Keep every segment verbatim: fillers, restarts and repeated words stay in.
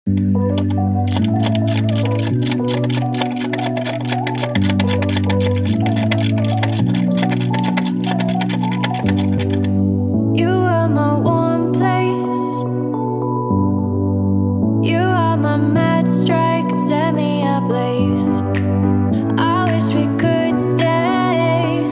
You are my warm place. You are my mad strike, set me ablaze. I wish we could stay,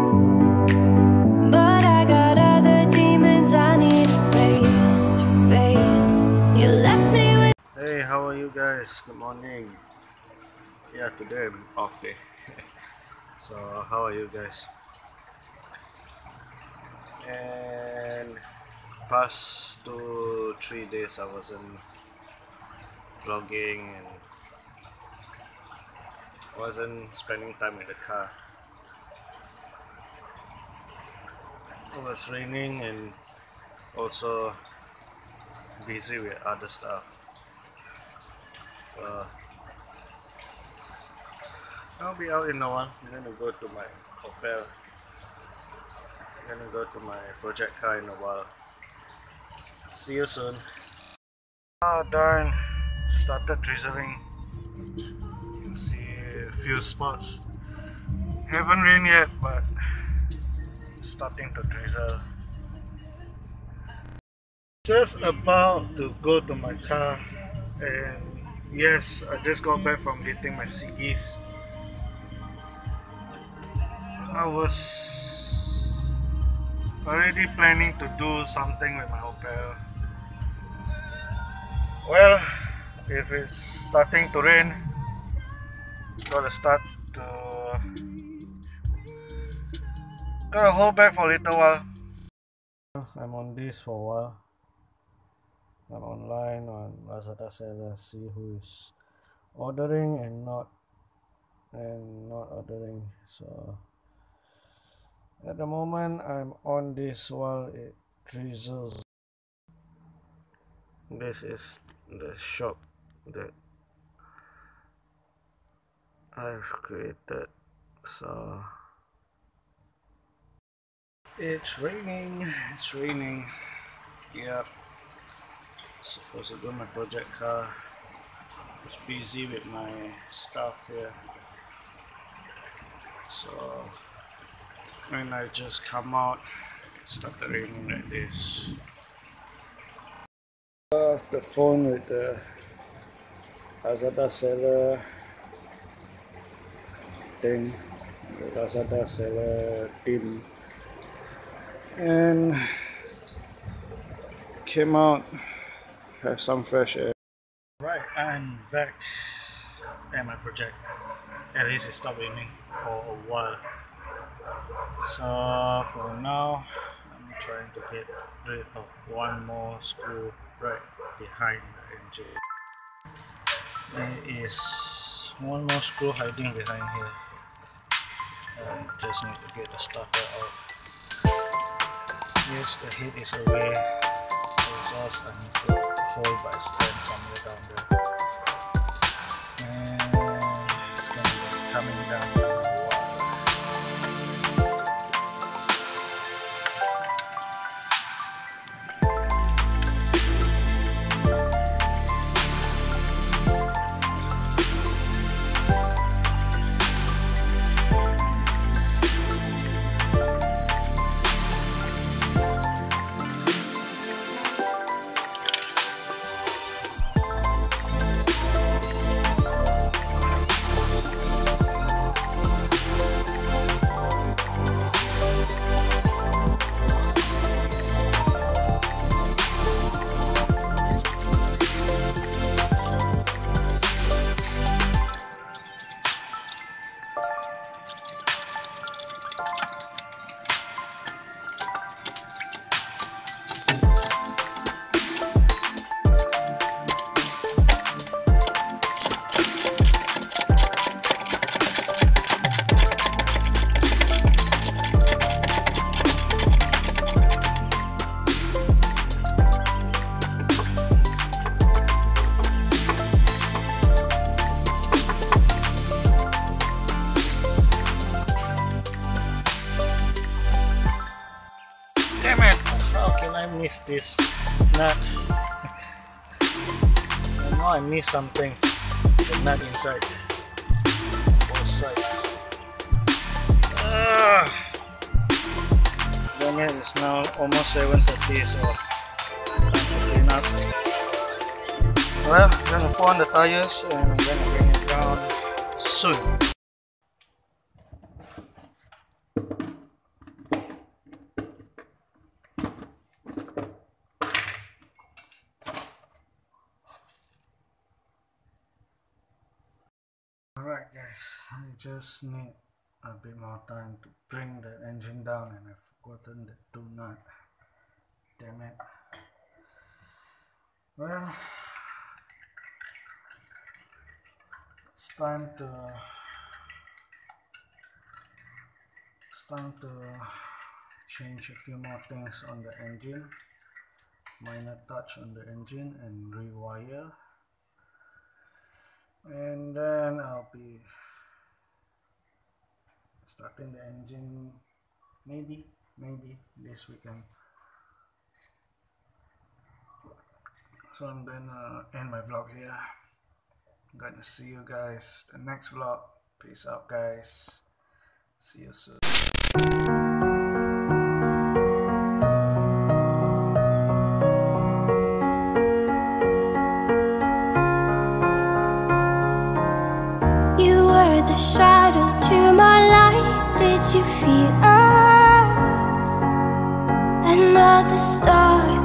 but I got other demons I need face to face. You left me with. Hey, how are you guys? Good morning. Yeah, today I'm off day. So how are you guys? And past two three days I wasn't vlogging and wasn't spending time in the car. It was raining and also busy with other stuff. So I'll be out in a while. I'm gonna go to my hotel. I'm gonna go to my project car in a while. See you soon. Ah, darn, started drizzling. You can see a few spots. Haven't rained yet, but starting to drizzle. Just about to go to my car, and yes, I just got back from getting my ciggies. I was already planning to do something with my hotel. Well, if it's starting to rain, gotta start to gotta hold back for a little while. I'm on this for a while. I'm online on Lazada seller, see who is ordering and not and not ordering. So at the moment I'm on this while it drizzles. This is the shop that I've created. So it's raining, it's raining. Yep. Supposed to go my project car. It's busy with my stuff here. So when I just come out, it started raining like this. Off the phone with the Lazada seller thing, the Lazada seller team, and came out, have some fresh air. Right, I'm back at my project. At least it stopped raining for a while. So for now, I'm trying to get rid of one more screw right behind the engine. There is one more screw hiding behind here. I just need to get the starter off. Yes, the head is away. The exhaust I need to hold by stand somewhere down there. And it's going to be coming down. Miss this nut. know I missed something. The nut inside. Both sides. Ah. Then it is now almost seven thirty, so time to clean up. Well, I'm gonna put on the tires and I'm gonna bring it down soon. Alright guys, I just need a bit more time to bring the engine down and I've forgotten the two nut. Damn it. Well, it's time to it's time to change a few more things on the engine. Minor touch on the engine and rewire. And then I'll be starting the engine maybe maybe this weekend. So I'm gonna end my vlog here. I'm gonna see you guys the next vlog. Peace out guys. See you soon. The shadow to my light, did you feel us? Another star